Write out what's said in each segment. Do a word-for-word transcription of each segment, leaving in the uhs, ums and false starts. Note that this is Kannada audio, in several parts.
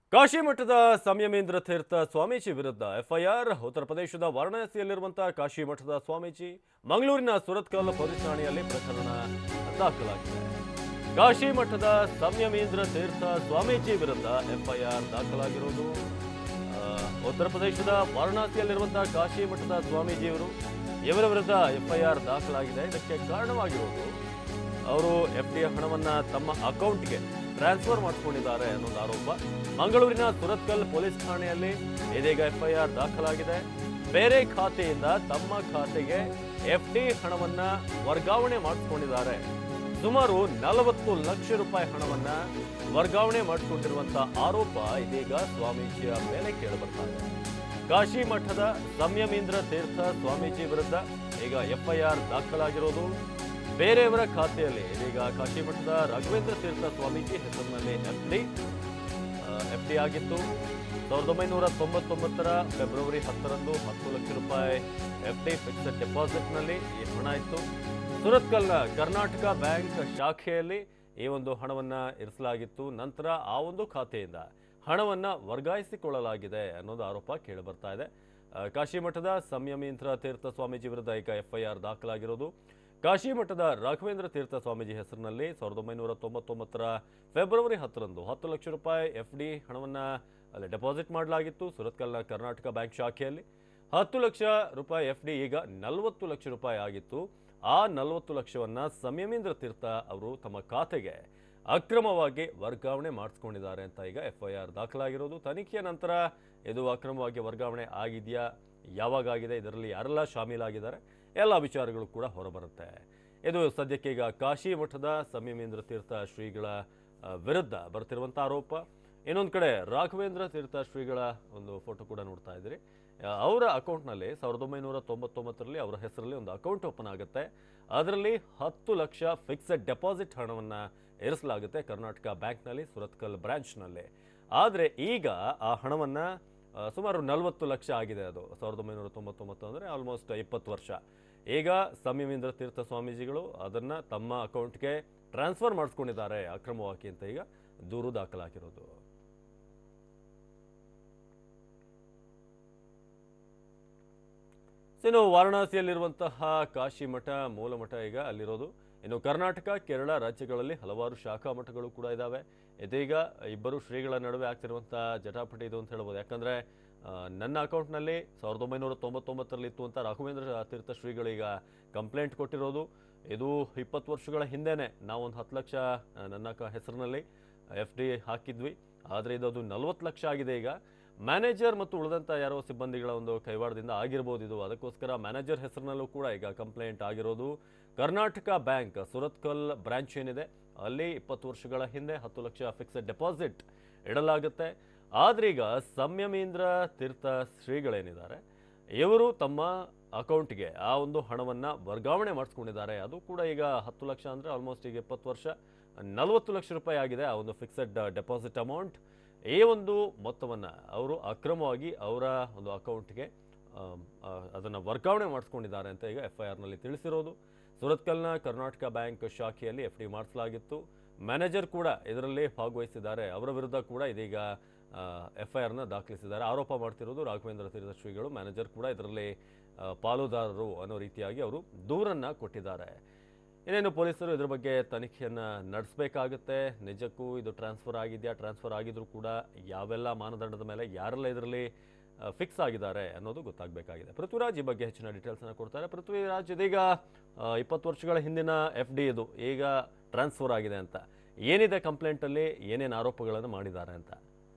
ಕಾಶಿ ಮಠದ ಸಂಯಮೇಂದ್ರ ತೀರ್ಥ ಸ್ವಾಮೀಜಿ ವಿರುದ್ಧ ಎಫ್ಐಆರ್. ಉತ್ತರ ಪ್ರದೇಶದ ವಾರಣಾಸಿಯಲ್ಲಿರುವಂತಹ ಕಾಶಿ ಮಠದ ಸ್ವಾಮೀಜಿ ಮಂಗಳೂರಿನ ಸುರತ್ಕಲ್ ಪೊಲೀಸ್ ಠಾಣೆಯಲ್ಲಿ ಪ್ರಕರಣ ದಾಖಲಾಗಿದೆ. ಕಾಶಿ ಮಠದ ಸಂಯಮೇಂದ್ರ ತೀರ್ಥ ಸ್ವಾಮೀಜಿ ವಿರುದ್ಧ ಎಫ್ಐಆರ್ ದಾಖಲಾಗಿರುವುದು. ಆ, ಉತ್ತರ ಪ್ರದೇಶದ ವಾರಣಾಸಿಯಲ್ಲಿರುವಂತಹ ಕಾಶಿ ಮಠದ ಸ್ವಾಮೀಜಿಯವರು ಇವರ ವಿರುದ್ಧ ಎಫ್ಐಆರ್ ದಾಖಲಾಗಿದೆ. ಇದಕ್ಕೆ ಕಾರಣವಾಗಿರುವುದು ಅವರು ಎಫ್ ಡಿ ಹಣವನ್ನ ತಮ್ಮ ಅಕೌಂಟ್ಗೆ ಟ್ರಾನ್ಸ್ಫರ್ ಮಾಡಿಕೊಂಡಿದ್ದಾರೆ ಅನ್ನೋದು ಆರೋಪ. ಮಂಗಳೂರಿನ ಸುರತ್ಕಲ್ ಪೊಲೀಸ್ ಠಾಣೆಯಲ್ಲಿ ಇದೀಗ ಎಫ್ಐಆರ್ ದಾಖಲಾಗಿದೆ. ಬೇರೆ ಖಾತೆಯಿಂದ ತಮ್ಮ ಖಾತೆಗೆ ಎಫ್ ಡಿ ಹಣವನ್ನ ವರ್ಗಾವಣೆ ಮಾಡಿಕೊಂಡಿದ್ದಾರೆ. ಸುಮಾರು ನಲವತ್ತು ಲಕ್ಷ ರೂಪಾಯಿ ಹಣವನ್ನ ವರ್ಗಾವಣೆ ಮಾಡಿಕೊಂಡಿರುವಂತಹ ಆರೋಪ ಇದೀಗ ಸ್ವಾಮೀಜಿಯ ಮೇಲೆ ಕೇಳಿಬರ್ತಾ ಇದೆ. ಕಾಶಿ ಮಠದ ಸಂಯಮೇಂದ್ರ ತೀರ್ಥ ಸ್ವಾಮೀಜಿ ವಿರುದ್ಧ ಈಗ ಎಫ್ಐಆರ್ ದಾಖಲಾಗಿರೋದು. ಬೇರೆಯವರ ಖಾತೆಯಲ್ಲಿ ಇದೀಗ ಕಾಶಿ ಮಠದ ರಾಘವೇಂದ್ರ ತೀರ್ಥ ಸ್ವಾಮೀಜಿ ಹೆಸರಿನಲ್ಲಿ ಎಫ್ ಡಿ ಎಫ್ ಡಿ ಆಗಿತ್ತು. ಸಾವಿರದ ಒಂಬೈನೂರ ತೊಂಬತ್ತೊಂಬತ್ತರ ಫೆಬ್ರವರಿ ಹತ್ತರಂದು ಹತ್ತು ಲಕ್ಷ ರೂಪಾಯಿ ಎಫ್ ಡಿ ಫಿಕ್ಸ್ಡ್ ಡೆಪಾಸಿಟ್ನಲ್ಲಿ ಈ ಹಣ ಇತ್ತು. ಸುರತ್ಕಲ್ನ ಕರ್ನಾಟಕ ಬ್ಯಾಂಕ್ ಶಾಖೆಯಲ್ಲಿ ಈ ಒಂದು ಹಣವನ್ನ ಇರಿಸಲಾಗಿತ್ತು. ನಂತರ ಆ ಒಂದು ಖಾತೆಯಿಂದ ಹಣವನ್ನ ವರ್ಗಾಯಿಸಿಕೊಳ್ಳಲಾಗಿದೆ ಅನ್ನೋದು ಆರೋಪ ಕೇಳಿಬರ್ತಾ ಇದೆ. ಕಾಶಿ ಮಠದ ಸಂಯಮೇಂದ್ರ ತೀರ್ಥ ಸ್ವಾಮೀಜಿ ವಿರುದ್ಧ ಈಗ ಎಫ್ಐಆರ್ ದಾಖಲಾಗಿರೋದು. ಕಾಶಿ ಮಠದ ರಾಘವೇಂದ್ರ ತೀರ್ಥ ಸ್ವಾಮೀಜಿ ಹೆಸರಿನಲ್ಲಿ ಸಾವಿರದ ಒಂಬೈನೂರ ತೊಂಬತ್ತೊಂಬತ್ತರ ಫೆಬ್ರವರಿ ಹತ್ತರಂದು ಹತ್ತು ಲಕ್ಷ ರೂಪಾಯಿ ಎಫ್ ಡಿ ಹಣವನ್ನ ಅಲ್ಲಿ ಡೆಪಾಸಿಟ್ ಮಾಡಲಾಗಿತ್ತು. ಸುರತ್ಕಲ್ನ ಕರ್ನಾಟಕ ಬ್ಯಾಂಕ್ ಶಾಖೆಯಲ್ಲಿ ಹತ್ತು ಲಕ್ಷ ರೂಪಾಯಿ ಎಫ್ ಡಿ ಈಗ ನಲವತ್ತು ಲಕ್ಷ ರೂಪಾಯಿ ಆಗಿತ್ತು. ಆ ನಲವತ್ತು ಲಕ್ಷವನ್ನ ಸಂಯಮೇಂದ್ರ ತೀರ್ಥ ಅವರು ತಮ್ಮ ಖಾತೆಗೆ ಅಕ್ರಮವಾಗಿ ವರ್ಗಾವಣೆ ಮಾಡಿಸ್ಕೊಂಡಿದ್ದಾರೆ ಅಂತ ಈಗ ಎಫ್ಐಆರ್ ದಾಖಲಾಗಿರೋದು. ತನಿಖೆಯ ನಂತರ ಇದು ಅಕ್ರಮವಾಗಿ ವರ್ಗಾವಣೆ ಆಗಿದೆಯಾ, ಯಾವಾಗ ಆಗಿದೆ, ಇದರಲ್ಲಿ ಯಾರೆಲ್ಲ ಶಾಮೀಲಾಗಿದ್ದಾರೆ, ಎಲ್ಲ ವಿಚಾರಗಳು ಕೂಡ ಹೊರಬರುತ್ತೆ. ಇದು ಸದ್ಯಕ್ಕೆ ಈಗ ಕಾಶಿ ಮಠದ ಸಂಯಮೇಂದ್ರ ತೀರ್ಥ ಶ್ರೀಗಳ ವಿರುದ್ಧ ಬರ್ತಿರುವಂಥ ಆರೋಪ. ಇನ್ನೊಂದು ಕಡೆ ರಾಘವೇಂದ್ರ ತೀರ್ಥ ಶ್ರೀಗಳ ಒಂದು ಫೋಟೋ ಕೂಡ ನೋಡ್ತಾ ಇದ್ದೀರಿ. ಅವರ ಅಕೌಂಟ್ನಲ್ಲಿ ಸಾವಿರದ ಒಂಬೈನೂರ ತೊಂಬತ್ತೊಂಬತ್ತರಲ್ಲಿ ಅವರ ಹೆಸರಲ್ಲಿ ಒಂದು ಅಕೌಂಟ್ ಓಪನ್ ಆಗುತ್ತೆ. ಅದರಲ್ಲಿ ಹತ್ತು ಲಕ್ಷ ಫಿಕ್ಸೆಡ್ ಡೆಪಾಸಿಟ್ ಹಣವನ್ನು ಇರಿಸಲಾಗುತ್ತೆ ಕರ್ನಾಟಕ ಬ್ಯಾಂಕ್ನಲ್ಲಿ ಸುರತ್ಕಲ್ ಬ್ರಾಂಚ್ನಲ್ಲಿ. ಆದರೆ ಈಗ ಆ ಹಣವನ್ನು ಸುಮಾರು ನಲವತ್ತು ಲಕ್ಷ ಆಗಿದೆ. ಅದು ಸಾವಿರದ ಒಂಬೈನೂರ ತೊಂಬತ್ತೊಂಬತ್ತು ಅಂದರೆ ಆಲ್ಮೋಸ್ಟ್ ಇಪ್ಪತ್ತು ವರ್ಷ. ಈಗ ಸಂಯಮೇಂದ್ರ ತೀರ್ಥ ಸ್ವಾಮೀಜಿಗಳು ಅದನ್ನು ತಮ್ಮ ಅಕೌಂಟ್ಗೆ ಟ್ರಾನ್ಸ್ಫರ್ ಮಾಡಿಸ್ಕೊಂಡಿದ್ದಾರೆ ಅಕ್ರಮವಾಗಿ ಅಂತ ಈಗ ದೂರು ದಾಖಲಾಗಿರೋದು. ಇನ್ನು ವಾರಣಾಸಿಯಲ್ಲಿರುವಂತಹ ಕಾಶಿ ಮಠ ಮೂಲ ಮಠ ಈಗ ಅಲ್ಲಿರೋದು. ಇನ್ನು ಕರ್ನಾಟಕ, ಕೇರಳ ರಾಜ್ಯಗಳಲ್ಲಿ ಹಲವಾರು ಶಾಖಾ ಮಠಗಳು ಕೂಡ ಇದ್ದಾವೆ. ಇದೀಗ ಇಬ್ಬರು ಶ್ರೀಗಳ ನಡುವೆ ಆಗ್ತಿರುವಂತಹ ಜಟಾಪಟಿ ಇದು ಅಂತ ಹೇಳ್ಬೋದು. ಯಾಕಂದ್ರೆ ನನ್ನ ಅಕೌಂಟ್ನಲ್ಲಿ ಸಾವಿರದ ಒಂಬೈನೂರ ತೊಂಬತ್ತೊಂಬತ್ತರಲ್ಲಿ ಇತ್ತು ಅಂತ ರಾಘವೇಂದ್ರ ತೀರ್ಥ ಶ್ರೀಗಳು ಈಗ ಕಂಪ್ಲೇಂಟ್ ಕೊಟ್ಟಿರೋದು. ಇದು ಇಪ್ಪತ್ತು ವರ್ಷಗಳ ಹಿಂದೆನೆ ನಾವೊಂದು ಹತ್ತು ಲಕ್ಷ ನನ್ನ ಹೆಸರಿನಲ್ಲಿ ಎಫ್ ಡಿ ಹಾಕಿದ್ವಿ. ಆದರೆ ಇದು ನಲವತ್ತು ಲಕ್ಷ ಆಗಿದೆ. ಈಗ ಮ್ಯಾನೇಜರ್ ಮತ್ತು ಉಳಿದಂಥ ಯಾರೋ ಸಿಬ್ಬಂದಿಗಳ ಒಂದು ಕೈವಾಡದಿಂದ ಆಗಿರ್ಬೋದು ಇದು. ಅದಕ್ಕೋಸ್ಕರ ಮ್ಯಾನೇಜರ್ ಹೆಸರಿನಲ್ಲೂ ಕೂಡ ಈಗ ಕಂಪ್ಲೇಂಟ್ ಆಗಿರೋದು. ಕರ್ನಾಟಕ ಬ್ಯಾಂಕ್ ಸುರತ್ಕಲ್ ಬ್ರಾಂಚ್ ಏನಿದೆ ಅಲ್ಲಿ ಇಪ್ಪತ್ತು ವರ್ಷಗಳ ಹಿಂದೆ ಹತ್ತು ಲಕ್ಷ ಫಿಕ್ಸೆಡ್ ಡೆಪಾಸಿಟ್ ಇಡಲಾಗುತ್ತೆ. ಆದ್ರೀಗ ಸಂಯಮೇಂದ್ರ ತೀರ್ಥ ಶ್ರೀಗಳೇನಿದ್ದಾರೆ ಇವರು ತಮ್ಮ ಅಕೌಂಟ್ಗೆ ಆ ಒಂದು ಹಣವನ್ನು ವರ್ಗಾವಣೆ ಮಾಡಿಸ್ಕೊಂಡಿದ್ದಾರೆ. ಅದು ಕೂಡ ಈಗ ಹತ್ತು ಲಕ್ಷ ಅಂದರೆ ಆಲ್ಮೋಸ್ಟ್ ಈಗ ಇಪ್ಪತ್ತು ವರ್ಷ ನಲವತ್ತು ಲಕ್ಷ ರೂಪಾಯಿ ಆಗಿದೆ ಆ ಒಂದು ಫಿಕ್ಸೆಡ್ ಡೆಪಾಸಿಟ್ ಅಮೌಂಟ್. ಈ ಒಂದು ಮೊತ್ತವನ್ನು ಅವರು ಅಕ್ರಮವಾಗಿ ಅವರ ಒಂದು ಅಕೌಂಟ್ಗೆ ಅದನ್ನು ವರ್ಗಾವಣೆ ಮಾಡಿಸ್ಕೊಂಡಿದ್ದಾರೆ ಅಂತ ಈಗ ಎಫ್ ಐ ಆರ್ನಲ್ಲಿ ತಿಳಿಸಿರೋದು. ಸುರತ್ಕಲ್ನ ಕರ್ನಾಟಕ ಬ್ಯಾಂಕ್ ಶಾಖೆಯಲ್ಲಿ ಎಫ್ ಡಿ ಮಾಡಿಸಲಾಗಿತ್ತು. ಮ್ಯಾನೇಜರ್ ಕೂಡ ಇದರಲ್ಲಿ ಭಾಗವಹಿಸಿದ್ದಾರೆ. ಅವರ ವಿರುದ್ಧ ಕೂಡ ಇದೀಗ ಎಫ್ ಐ ಆರ್ನ ದಾಖಲಿಸಿದ್ದಾರೆ. ಆರೋಪ ಮಾಡ್ತಿರೋದು ರಾಘವೇಂದ್ರ ತೀರ್ಥ ಶ್ರೀಗಳು. ಮ್ಯಾನೇಜರ್ ಕೂಡ ಇದರಲ್ಲಿ ಪಾಲುದಾರರು ಅನ್ನೋ ರೀತಿಯಾಗಿ ಅವರು ದೂರನ್ನು ಕೊಟ್ಟಿದ್ದಾರೆ. ಇನ್ನೇನು ಪೊಲೀಸರು ಇದ್ರ ಬಗ್ಗೆ ತನಿಖೆಯನ್ನು ನಡೆಸಬೇಕಾಗುತ್ತೆ. ನಿಜಕ್ಕೂ ಇದು ಟ್ರಾನ್ಸ್ಫರ್ ಆಗಿದೆಯಾ, ಟ್ರಾನ್ಸ್ಫರ್ ಆಗಿದ್ರು ಕೂಡ ಯಾವೆಲ್ಲ ಮಾನದಂಡದ ಮೇಲೆ ಯಾರೆಲ್ಲ ಇದರಲ್ಲಿ ಫಿಕ್ಸ್ ಆಗಿದ್ದಾರೆ ಅನ್ನೋದು ಗೊತ್ತಾಗಬೇಕಾಗಿದೆ. ಪೃಥ್ವಿರಾಜ್ ಈ ಬಗ್ಗೆ ಹೆಚ್ಚಿನ ಡೀಟೇಲ್ಸನ್ನು ಕೊಡ್ತಾರೆ. ಪೃಥ್ವಿರಾಜ್, ಇದೀಗ ಇಪ್ಪತ್ತು ವರ್ಷಗಳ ಹಿಂದಿನ ಎಫ್ ಡಿ ಇದು ಈಗ ಟ್ರಾನ್ಸ್ಫರ್ ಆಗಿದೆ ಅಂತ ಏನಿದೆ ಕಂಪ್ಲೇಂಟಲ್ಲಿ, ಏನೇನು ಆರೋಪಗಳನ್ನು ಮಾಡಿದ್ದಾರೆ ಅಂತ?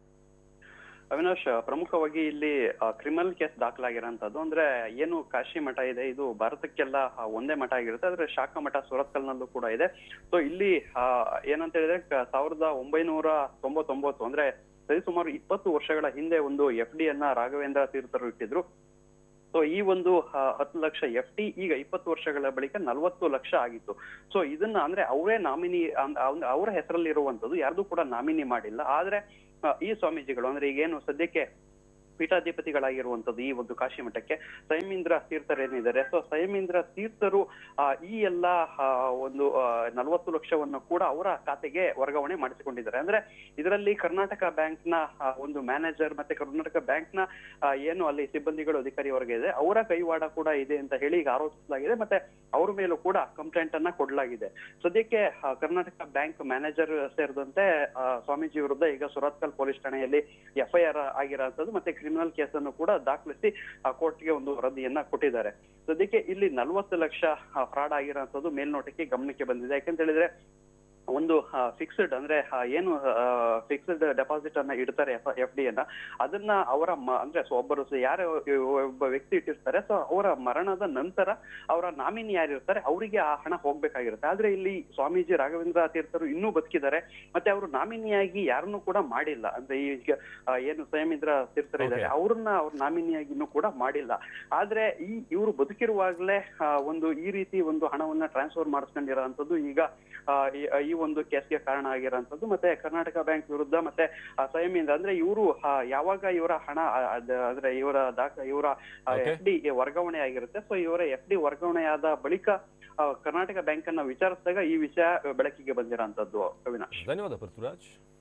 ಅವಿನಾಶ್, ಪ್ರಮುಖವಾಗಿ ಇಲ್ಲಿ ಕ್ರಿಮಿನಲ್ ಕೇಸ್ ದಾಖಲಾಗಿರೋಂಥದ್ದು. ಅಂದ್ರೆ ಏನು ಕಾಶಿ ಮಠ ಇದೆ ಇದು ಭಾರತಕ್ಕೆಲ್ಲ ಒಂದೇ ಮಠ ಆಗಿರುತ್ತೆ. ಆದ್ರೆ ಶಾಖಾ ಮಠ ಸುರತ್ಕಲ್ನಲ್ಲೂ ಕೂಡ ಇದೆ. ಸೊ ಇಲ್ಲಿ ಏನಂತ ಹೇಳಿದ್ರೆ ಸಾವಿರದ ಒಂಬೈನೂರ ತೊಂಬತ್ತೊಂಬತ್ತು ಅಂದ್ರೆ ಸರಿಸುಮಾರು ಇಪ್ಪತ್ತು ವರ್ಷಗಳ ಹಿಂದೆ ಒಂದು ಎಫ್ ಡಿ ಅನ್ನ ರಾಘವೇಂದ್ರ ತೀರ್ಥರು ಇಟ್ಟಿದ್ರು. ಸೊ ಈ ಒಂದು ಹತ್ತು ಲಕ್ಷ ಎಫ್ ಡಿ ಈಗ ಇಪ್ಪತ್ತು ವರ್ಷಗಳ ಬಳಿಕ ನಲವತ್ತು ಲಕ್ಷ ಆಗಿತ್ತು. ಸೊ ಇದನ್ನ ಅಂದ್ರೆ ಅವರೇ ನಾಮಿನಿ, ಅವರ ಹೆಸರಲ್ಲಿ ಇರುವಂತದ್ದು, ಯಾರ್ದು ಕೂಡ ನಾಮಿನಿ ಮಾಡಿಲ್ಲ. ಆದ್ರೆ ಈ ಸ್ವಾಮೀಜಿಗಳು ಅಂದ್ರೆ ಈಗೇನು ಸದ್ಯಕ್ಕೆ ಪೀಠಾಧಿಪತಿಗಳಾಗಿರುವಂತದ್ದು ಈ ಒಂದು ಕಾಶಿ ಮಠಕ್ಕೆ ಸಂಯಮೀಂದ್ರ ತೀರ್ಥರೇನಿದ್ದಾರೆ. ಸೊ ಸಂಯಮೀಂದ್ರ ತೀರ್ಥರು ಆ ಈ ಎಲ್ಲ ಒಂದು ನಲವತ್ತು ಲಕ್ಷವನ್ನು ಕೂಡ ಅವರ ಖಾತೆಗೆ ವರ್ಗಾವಣೆ ಮಾಡಿಸಿಕೊಂಡಿದ್ದಾರೆ. ಅಂದ್ರೆ ಇದರಲ್ಲಿ ಕರ್ನಾಟಕ ಬ್ಯಾಂಕ್ ನ ಒಂದು ಮ್ಯಾನೇಜರ್ ಮತ್ತೆ ಕರ್ನಾಟಕ ಬ್ಯಾಂಕ್ ನ ಏನು ಅಲ್ಲಿ ಸಿಬ್ಬಂದಿಗಳು ಅಧಿಕಾರಿ ವರ್ಗ ಇದೆ ಅವರ ಕೈವಾಡ ಕೂಡ ಇದೆ ಅಂತ ಹೇಳಿ ಈಗ ಆರೋಪಿಸಲಾಗಿದೆ. ಮತ್ತೆ ಅವ್ರ ಮೇಲೂ ಕೂಡ ಕಂಪ್ಲೇಂಟ್ ಅನ್ನ ಕೊಡಲಾಗಿದೆ. ಸದ್ಯಕ್ಕೆ ಕರ್ನಾಟಕ ಬ್ಯಾಂಕ್ ಮ್ಯಾನೇಜರ್ ಸೇರಿದಂತೆ ಸ್ವಾಮೀಜಿ ವಿರುದ್ಧ ಈಗ ಸುರತ್ಕಲ್ ಪೊಲೀಸ್ ಠಾಣೆಯಲ್ಲಿ ಎಫ್ಐಆರ್ ಆಗಿರೋಂಥದ್ದು ಮತ್ತೆ ಕ್ರಿಮಿನಲ್ ಕೇಸನ್ನು ಕೂಡ ದಾಖಲಿಸಿ ಕೋರ್ಟ್ಗೆ ಒಂದು ವರದಿಯನ್ನ ಕೊಟ್ಟಿದ್ದಾರೆ. ಸದ್ಯಕ್ಕೆ ಇಲ್ಲಿ ನಲ್ವತ್ತು ಲಕ್ಷ ಫ್ರಾಡ್ ಆಗಿರೋಂಥದ್ದು ಮೇಲ್ನೋಟಕ್ಕೆ ಗಮನಕ್ಕೆ ಬಂದಿದೆ. ಯಾಕಂತ ಹೇಳಿದ್ರೆ ಒಂದು ಫಿಕ್ಸ್ಡ್ ಅಂದ್ರೆ ಏನು ಫಿಕ್ಸ್ಡ್ ಡೆಪಾಸಿಟ್ ಅನ್ನ ಇಡ್ತಾರೆ ಎಫ್ ಡಿ ಅನ್ನ ಅದನ್ನ ಅವರ ಅಂದ್ರೆ ಒಬ್ಬರು ಯಾರು ಒಬ್ಬ ವ್ಯಕ್ತಿ ಇಟ್ಟಿರ್ತಾರೆ ಸೊ ಅವರ ಮರಣದ ನಂತರ ಅವರ ನಾಮಿನಿ ಯಾರಿರ್ತಾರೆ ಅವರಿಗೆ ಆ ಹಣ ಹೋಗ್ಬೇಕಾಗಿರುತ್ತೆ. ಆದ್ರೆ ಇಲ್ಲಿ ಸ್ವಾಮೀಜಿ ರಾಘವೇಂದ್ರ ತೀರ್ಥರು ಇನ್ನೂ ಬದುಕಿದ್ದಾರೆ ಮತ್ತೆ ಅವರು ನಾಮಿನಿಯಾಗಿ ಯಾರನ್ನೂ ಕೂಡ ಮಾಡಿಲ್ಲ. ಅಂದ್ರೆ ಈಗ ಏನು ಸಂಯಮೀಂದ್ರ ತೀರ್ಥರು ಇದ್ದಾರೆ ಅವ್ರನ್ನ ಅವ್ರ ನಾಮಿನಿಯಾಗಿ ಇನ್ನೂ ಕೂಡ ಮಾಡಿಲ್ಲ. ಆದ್ರೆ ಈ ಇವರು ಬದುಕಿರುವಾಗಲೇ ಒಂದು ಈ ರೀತಿ ಒಂದು ಹಣವನ್ನ ಟ್ರಾನ್ಸ್ಫರ್ ಮಾಡಿಸ್ಕೊಂಡಿರೋಂಥದ್ದು ಈಗ ಈ ಒಂದು ಕೇಸ್ಗೆ ಕಾರಣ ಆಗಿರೋಂಥದ್ದು. ಮತ್ತೆ ಕರ್ನಾಟಕ ಬ್ಯಾಂಕ್ ವಿರುದ್ಧ ಮತ್ತೆ ಸಂಯಮೀಂದ್ರ ಅಂದ್ರೆ ಇವರು ಯಾವಾಗ ಇವರ ಹಣ ಅಂದ್ರೆ ಇವರ ದಾಖ ಇವರ ಎಫ್ ಡಿ ವರ್ಗಾವಣೆ ಆಗಿರುತ್ತೆ. ಸೊ ಇವರ ಎಫ್ ಡಿ ವರ್ಗಾವಣೆ ಆದ ಬಳಿಕ ಕರ್ನಾಟಕ ಬ್ಯಾಂಕ್ ಅನ್ನ ವಿಚಾರಿಸಿದಾಗ ಈ ವಿಷಯ ಬೆಳಕಿಗೆ ಬಂದಿರೋಂಥದ್ದು. ಅವಿನಾಶ್, ಧನ್ಯವಾದ ಪೃಥ್ವಿರಾಜ್.